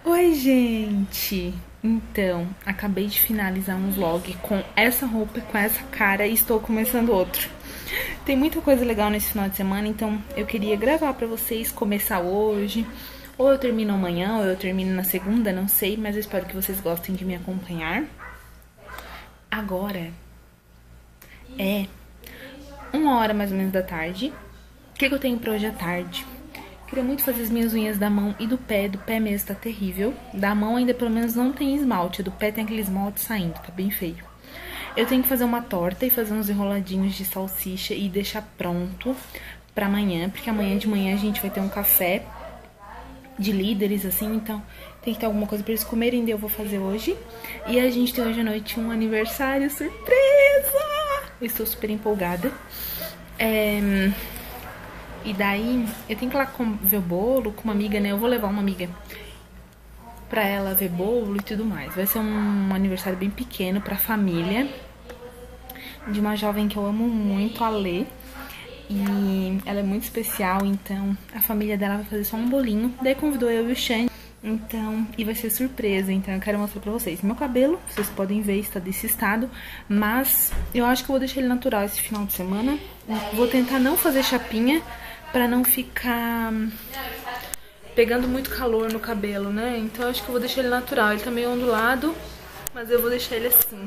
Oi, gente! Então, acabei de finalizar um vlog com essa roupa e com essa cara e estou começando outro. Tem muita coisa legal nesse final de semana, então eu queria gravar pra vocês, começar hoje. Ou eu termino amanhã, ou eu termino na segunda, não sei, mas eu espero que vocês gostem de me acompanhar. Agora é 1 hora mais ou menos da tarde. O que eu tenho pra hoje à tarde? Queria muito fazer as minhas unhas da mão e do pé mesmo tá terrível. Da mão ainda pelo menos não tem esmalte, do pé tem aquele esmalte saindo, tá bem feio. Eu tenho que fazer uma torta e fazer uns enroladinhos de salsicha e deixar pronto pra amanhã, porque amanhã de manhã a gente vai ter um café de líderes, assim, então tem que ter alguma coisa pra eles comerem, daí eu vou fazer hoje. E a gente tem hoje à noite um aniversário surpresa! Eu estou super empolgada. E daí, eu tenho que ir lá ver o bolo com uma amiga, né? Eu vou levar uma amiga pra ela ver bolo e tudo mais. Vai ser um aniversário bem pequeno pra família, de uma jovem que eu amo muito, a Lê. E ela é muito especial, então a família dela vai fazer só um bolinho. Daí convidou eu e o Xande. Então, e vai ser surpresa, então eu quero mostrar pra vocês. Meu cabelo, vocês podem ver, está desse estado, mas eu acho que eu vou deixar ele natural esse final de semana. Vou tentar não fazer chapinha, pra não ficar pegando muito calor no cabelo, né? Então eu acho que eu vou deixar ele natural. Ele tá meio ondulado, mas eu vou deixar ele assim.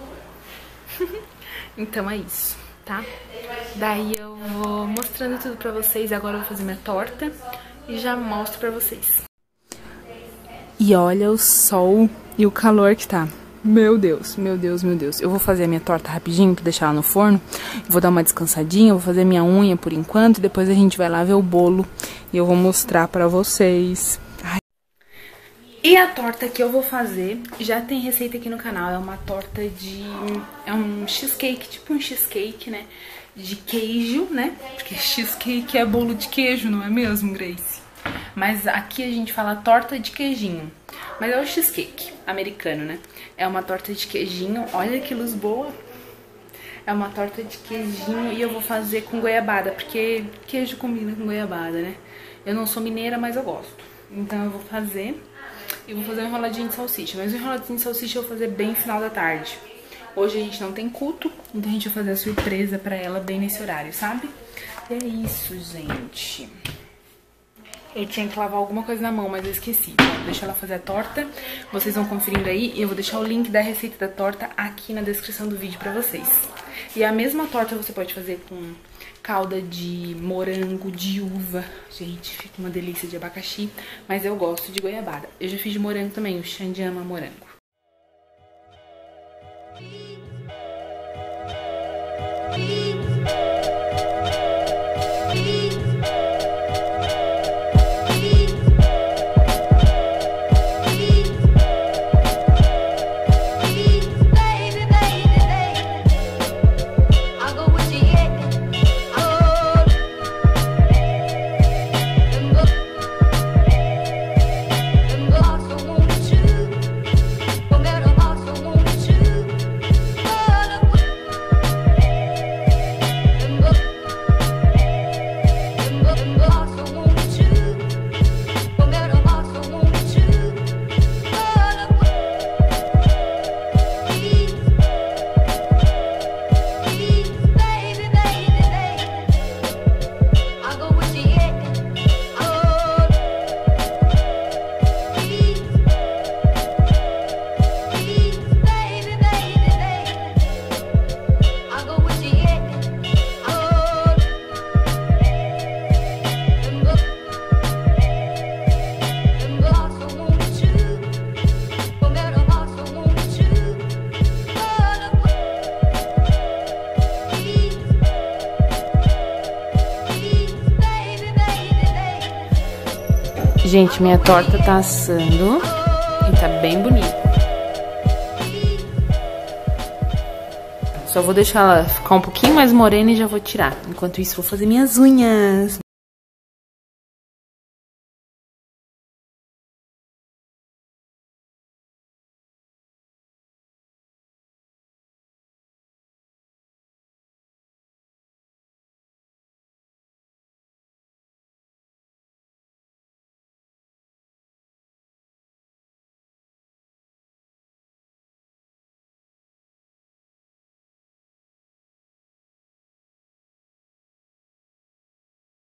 Então é isso, tá? Daí eu vou mostrando tudo pra vocês. Agora eu vou fazer minha torta e já mostro pra vocês. E olha o sol e o calor que tá. Meu Deus, meu Deus, meu Deus. Eu vou fazer a minha torta rapidinho pra deixar ela no forno. Vou dar uma descansadinha, vou fazer minha unha por enquanto. E depois a gente vai lá ver o bolo e eu vou mostrar pra vocês. Ai. E a torta que eu vou fazer, já tem receita aqui no canal. É uma torta de... é um cheesecake, tipo um cheesecake, né? De queijo, né? Porque cheesecake é bolo de queijo, não é mesmo, Grace? Mas aqui a gente fala torta de queijinho. Mas é o cheesecake americano, né? É uma torta de queijinho. Olha que luz boa. É uma torta de queijinho e eu vou fazer com goiabada, porque queijo combina com goiabada, né? Eu não sou mineira, mas eu gosto. Então eu vou fazer. E vou fazer um enroladinho de salsicha. Mas o enroladinho de salsicha eu vou fazer bem no final da tarde. Hoje a gente não tem culto, então a gente vai fazer a surpresa pra ela bem nesse horário, sabe? E é isso, gente. Eu tinha que lavar alguma coisa na mão, mas eu esqueci. Então, deixa ela fazer a torta. Vocês vão conferindo aí. E eu vou deixar o link da receita da torta aqui na descrição do vídeo pra vocês. E a mesma torta você pode fazer com calda de morango, de uva. Gente, fica uma delícia de abacaxi. Mas eu gosto de goiabada. Eu já fiz de morango também. O Xande ama morango. Gente, minha torta tá assando e tá bem bonita. Só vou deixar ela ficar um pouquinho mais morena e já vou tirar. Enquanto isso, vou fazer minhas unhas.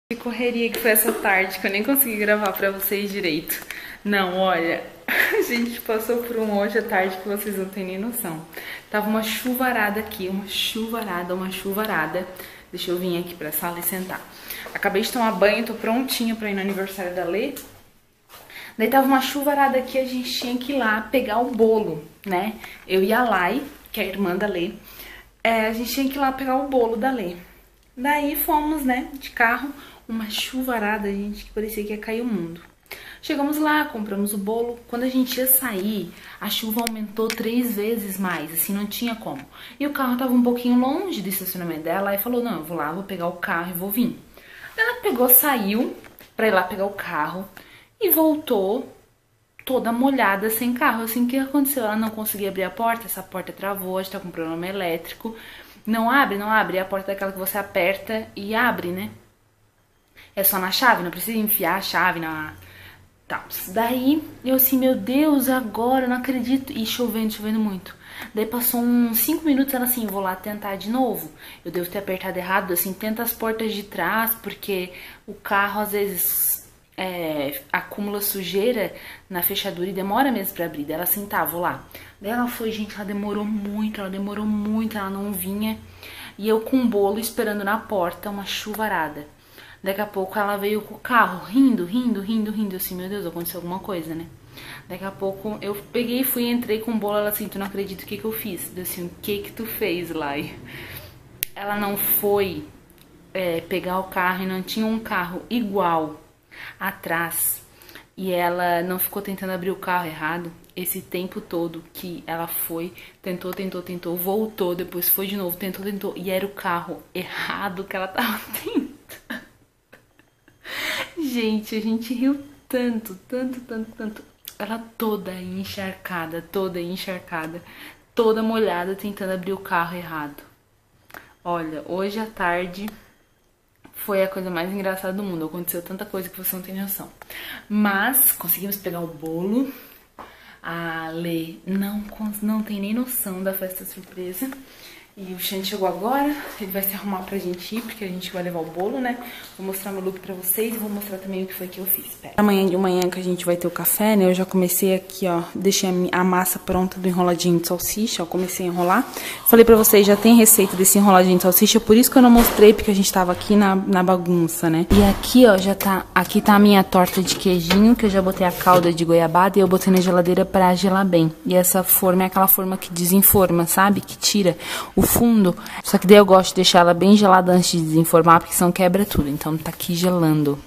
Que correria que foi essa tarde, que eu nem consegui gravar pra vocês direito. Não, olha, a gente passou por um hoje à tarde que vocês não têm nem noção. Tava uma chuvarada aqui, uma chuvarada. Deixa eu vir aqui pra sala e sentar. Acabei de tomar banho, tô prontinha pra ir no aniversário da Lê. Daí tava uma chuvarada aqui, a gente tinha que ir lá pegar o bolo, né? Eu e a Lai, que é a irmã da Lê, a gente tinha que ir lá pegar o bolo da Lê. Daí fomos, né, de carro, uma chuvarada, gente, que parecia que ia cair o mundo. Chegamos lá, compramos o bolo. Quando a gente ia sair, a chuva aumentou 3 vezes mais, assim, não tinha como. E o carro tava um pouquinho longe do estacionamento dela, e falou, não, eu vou lá, vou pegar o carro e vou vir. Ela pegou, saiu pra ir lá pegar o carro e voltou toda molhada, sem carro. Assim, o que aconteceu? Ela não conseguia abrir a porta, essa porta travou, a gente tá com problema elétrico. Não abre, é a porta daquela que você aperta e abre, né? É só na chave, não precisa enfiar a chave na... Tá. Daí, eu assim, meu Deus, agora, eu não acredito. E chovendo muito. Daí passou uns 5 minutos, ela assim, vou lá tentar de novo. Eu devo ter apertado errado, assim, tenta as portas de trás, porque o carro às vezes acumula sujeira na fechadura e demora mesmo pra abrir. Daí ela assim, tá, vou lá. Daí ela foi, gente, ela demorou muito, ela não vinha. E eu com o bolo esperando na porta, uma chuvarada. Daqui a pouco ela veio com o carro, rindo, assim, meu Deus, aconteceu alguma coisa, né? Daqui a pouco eu peguei, entrei com o bolo, ela assim, tu não acredita o que eu fiz? Eu assim, o que tu fez, Lai? Ela não foi pegar o carro e não tinha um carro igual atrás. E ela não ficou tentando abrir o carro errado esse tempo todo que ela foi, tentou, voltou, depois foi de novo, tentou, e era o carro errado que ela tava tentando. Gente, a gente riu tanto. Ela toda encharcada, toda molhada, tentando abrir o carro errado. Olha, hoje à tarde foi a coisa mais engraçada do mundo. Aconteceu tanta coisa que você não tem noção. Mas conseguimos pegar o bolo. A Lê não tem nem noção da festa surpresa. E o Xande chegou agora, ele vai se arrumar pra gente ir, porque a gente vai levar o bolo, né? Vou mostrar meu look pra vocês e vou mostrar também o que foi que eu fiz. Pera. Amanhã de manhã que a gente vai ter o café, né? Eu já comecei aqui, ó, deixei a massa pronta do enroladinho de salsicha, ó, comecei a enrolar. Falei pra vocês, já tem receita desse enroladinho de salsicha, por isso que eu não mostrei, porque a gente tava aqui na bagunça, né? E aqui, ó, aqui tá a minha torta de queijinho, que eu já botei a calda de goiabada e eu botei na geladeira pra gelar bem. E essa forma é aquela forma que desenforma, sabe? Que tira o fundo, só que daí eu gosto de deixar ela bem gelada antes de desenformar, porque senão quebra tudo, então tá aqui gelando.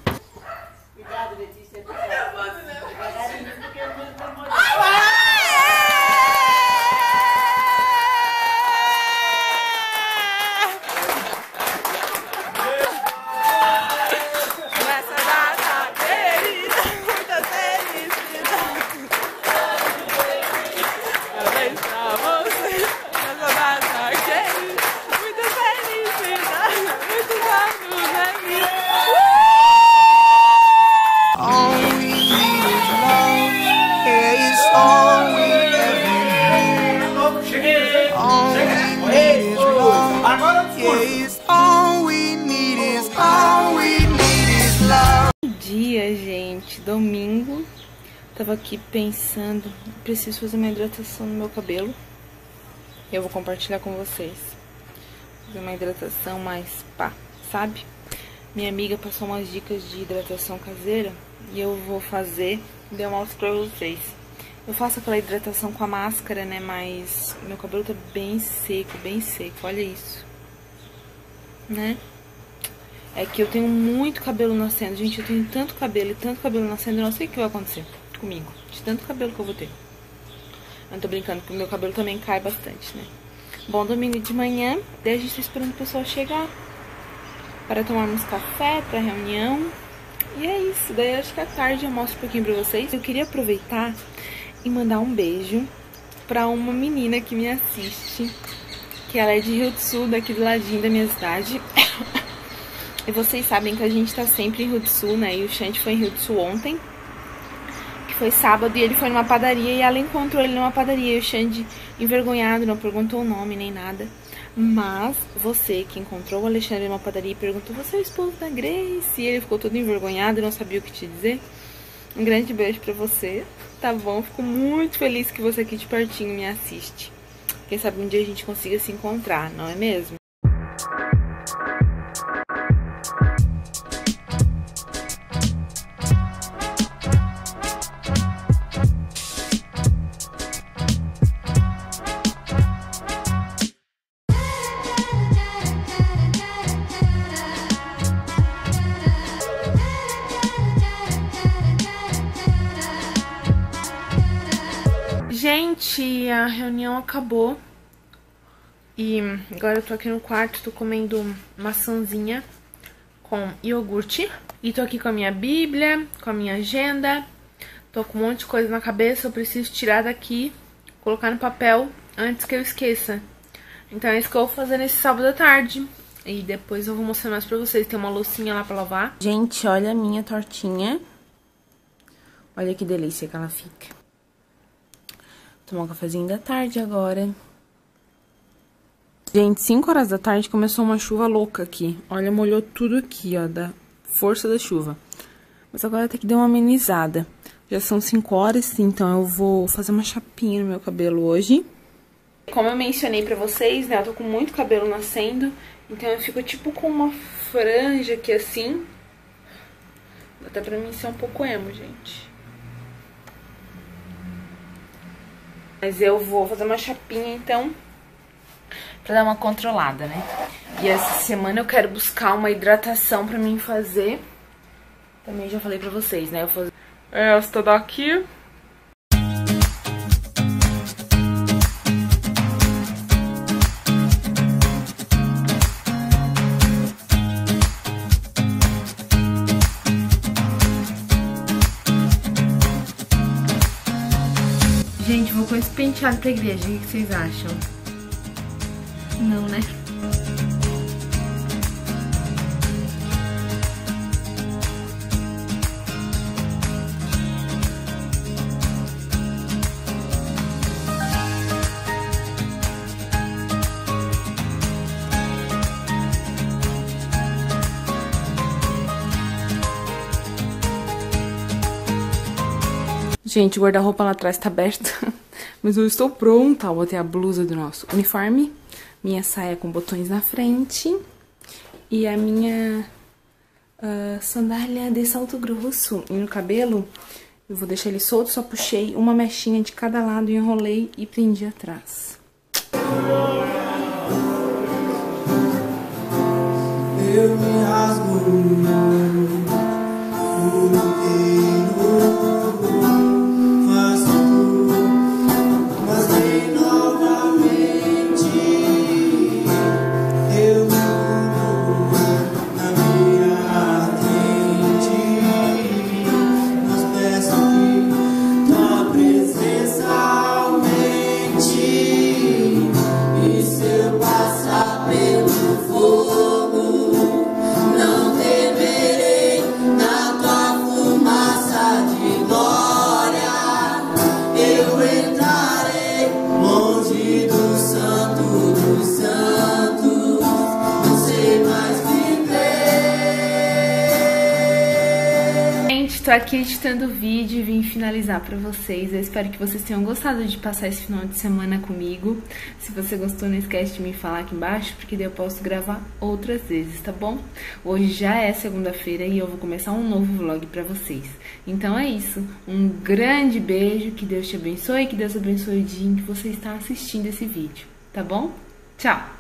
Gente, domingo, tava aqui pensando, preciso fazer uma hidratação no meu cabelo. Eu vou compartilhar com vocês. Fazer uma hidratação mais pá, sabe? Minha amiga passou umas dicas de hidratação caseira e eu vou fazer e eu mostro pra vocês. Eu faço aquela hidratação com a máscara, né? Mas meu cabelo tá bem seco, olha isso, né? É que eu tenho muito cabelo nascendo. Gente, eu tenho tanto cabelo nascendo, eu não sei o que vai acontecer comigo, de tanto cabelo que eu vou ter. Eu não tô brincando, porque o meu cabelo também cai bastante, né? Bom, domingo de manhã, daí a gente tá esperando o pessoal chegar para tomarmos café, pra reunião. E é isso, daí acho que à tarde eu mostro um pouquinho pra vocês. Eu queria aproveitar e mandar um beijo pra uma menina que me assiste, que ela é de Rio do Sul, daqui do ladinho da minha cidade. E vocês sabem que a gente tá sempre em Rio do Sul, né? E o Xande foi em Rio do Sul ontem, que foi sábado, e ele foi numa padaria e ela encontrou ele numa padaria. E o Xande, envergonhado, não perguntou o nome nem nada. Mas você que encontrou o Alexandre numa padaria e perguntou: você é o esposo da Grace? E ele ficou todo envergonhado e não sabia o que te dizer. Um grande beijo pra você, tá bom? Fico muito feliz que você aqui de pertinho me assiste. Quem sabe um dia a gente consiga se encontrar, não é mesmo? Gente, a reunião acabou e agora eu tô aqui no quarto, tô comendo maçãzinha com iogurte e tô aqui com a minha bíblia, com a minha agenda, tô com um monte de coisa na cabeça, eu preciso tirar daqui, colocar no papel antes que eu esqueça. Então é isso que eu vou fazer nesse sábado à tarde e depois eu vou mostrar mais pra vocês, tem uma loucinha lá pra lavar. Gente, olha a minha tortinha, olha que delícia que ela fica. Tomar um cafezinho da tarde agora. Gente, 5 horas da tarde começou uma chuva louca aqui. Olha, molhou tudo aqui, ó, da força da chuva. Mas agora até que deu uma amenizada. Já são 5 horas, então eu vou fazer uma chapinha no meu cabelo hoje. Como eu mencionei pra vocês, né, eu tô com muito cabelo nascendo. Então eu fico tipo com uma franja aqui assim. Dá até pra mim ser um pouco emo, gente. Mas eu vou fazer uma chapinha, então, pra dar uma controlada, né? E essa semana eu quero buscar uma hidratação pra mim fazer. Também já falei pra vocês, né? Eu vou fazer esta daqui. Gente, vou com esse penteado pra igreja, o que vocês acham? Não, né? Gente, o guarda-roupa lá atrás tá aberto, mas eu estou pronta. Eu botei a blusa do nosso uniforme, minha saia com botões na frente e a minha sandália de salto grosso. E no cabelo, eu vou deixar ele solto, só puxei uma mechinha de cada lado, enrolei e prendi atrás. Eu me rasgo. Estou aqui editando o vídeo e vim finalizar pra vocês. Eu espero que vocês tenham gostado de passar esse final de semana comigo. Se você gostou, não esquece de me falar aqui embaixo, porque daí eu posso gravar outras vezes, tá bom? Hoje já é segunda-feira e eu vou começar um novo vlog pra vocês. Então é isso. Um grande beijo, que Deus te abençoe, que Deus abençoe o dia em que você está assistindo esse vídeo, tá bom? Tchau!